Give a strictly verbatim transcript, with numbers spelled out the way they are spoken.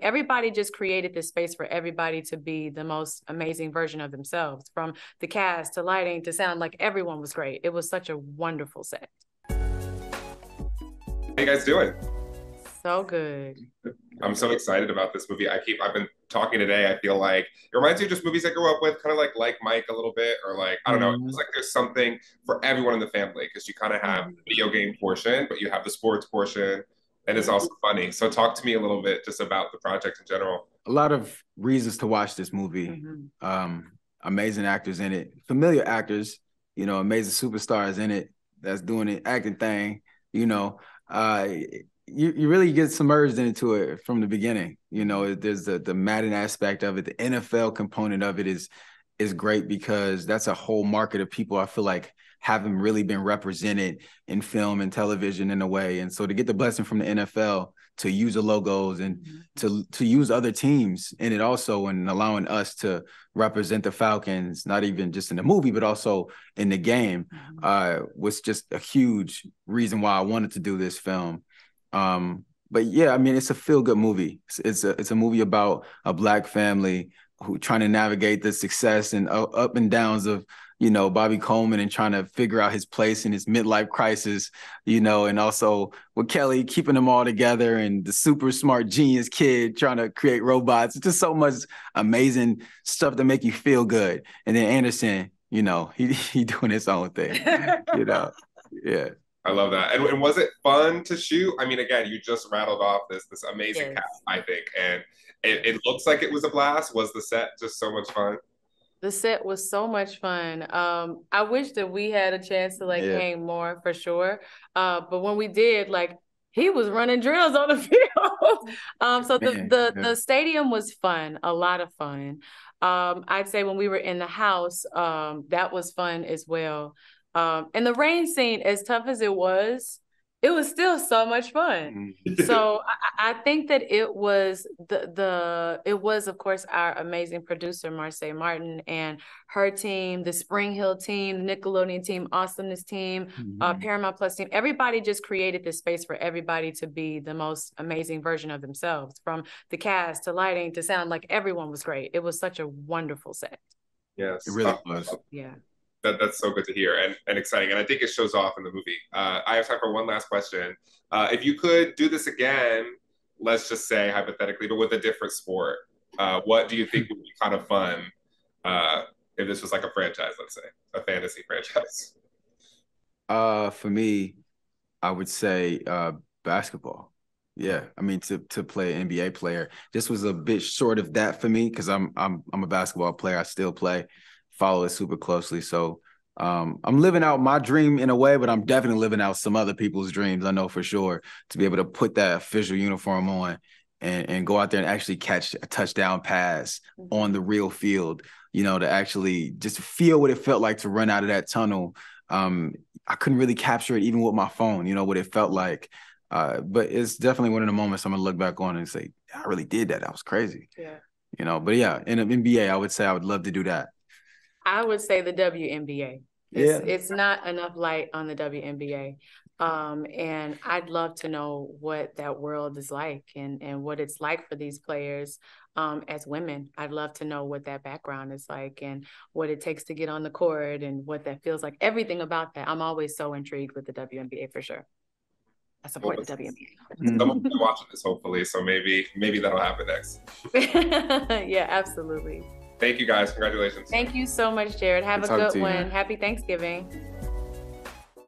everybody just created this space for everybody to be the most amazing version of themselves, from the cast to lighting to sound. Like, everyone was great. It was such a wonderful set. How you guys doing? So good. I'm so excited about this movie. I keep, I've been talking today. I feel like it reminds me of just movies I grew up with, kind of like like Mike a little bit, or like, I don't know, it's like there's something for everyone in the family, because you kind of have the video game portion, but you have the sports portion, and it's also funny. So talk to me a little bit just about the project in general. A lot of reasons to watch this movie. Mm-hmm. Um, amazing actors in it, familiar actors, you know, amazing superstars in it that's doing the acting thing, you know. Uh, You, you really get submerged into it from the beginning. You know, there's the the Madden aspect of it. The N F L component of it is is great, because that's a whole market of people I feel like haven't really been represented in film and television in a way. And so to get the blessing from the N F L to use the logos and mm-hmm. to to use other teams in it also, and allowing us to represent the Falcons, not even just in the movie, but also in the game, mm-hmm. uh, was just a huge reason why I wanted to do this film. Um, but yeah, I mean, it's a feel-good movie. It's, it's a it's a movie about a Black family who trying to navigate the success and uh, up and downs of, you know, Bobby Coleman, and trying to figure out his place in his midlife crisis, you know, and also with Kelly keeping them all together, and the super smart genius kid trying to create robots. It's just so much amazing stuff to make you feel good. And then Anderson, you know, he he doing his own thing, you know, yeah. I love that. And, and was it fun to shoot? I mean, again, you just rattled off this this amazing yes. cast, I think, and it, it looks like it was a blast. Was the set just so much fun? The set was so much fun. Um, I wish that we had a chance to like yeah. hang more, for sure. Uh, but when we did, like, he was running drills on the field. um, so the Man, the, yeah. the stadium was fun, a lot of fun. Um, I'd say when we were in the house, um, that was fun as well. Um, and the rain scene, as tough as it was, it was still so much fun. Mm-hmm. So I, I think that it was the the it was, of course, our amazing producer Marseille Martin and her team, the Spring Hill team, the Nickelodeon team, Awesomeness team, mm-hmm. uh, Paramount Plus team. Everybody just created this space for everybody to be the most amazing version of themselves, from the cast to lighting to sound. Like, everyone was great. It was such a wonderful set. Yes, it really was. Yeah. That, that's so good to hear, and, and exciting. And I think it shows off in the movie. Uh, I have time for one last question. Uh, if you could do this again, let's just say hypothetically, but with a different sport, uh, what do you think would be kind of fun uh, if this was like a franchise, let's say, a fantasy franchise? Uh, for me, I would say uh, basketball. Yeah, I mean, to to play an N B A player. This was a bit short of that for me, because I'm I'm I'm a basketball player. I still play. Follow it super closely. So um, I'm living out my dream in a way, but I'm definitely living out some other people's dreams, I know for sure, to be able to put that official uniform on and, and go out there and actually catch a touchdown pass mm-hmm. on the real field, you know, to actually just feel what it felt like to run out of that tunnel. Um, I couldn't really capture it even with my phone, you know, what it felt like. Uh, but it's definitely one of the moments I'm going to look back on and say, I really did that. That was crazy. Yeah. You know, but yeah, in an N B A, I would say I would love to do that. I would say the W N B A. It's, yeah. it's not enough light on the W N B A. Um, and I'd love to know what that world is like, and, and what it's like for these players um, as women. I'd love to know what that background is like, and what it takes to get on the court, and what that feels like. Everything about that. I'm always so intrigued with the W N B A, for sure. I support well, the W N B A. Someone's been watching this, hopefully, so maybe maybe that'll happen next. Yeah, absolutely. Thank you, guys. Congratulations. Thank you so much, Jared. Have Good a good one. You. Happy Thanksgiving.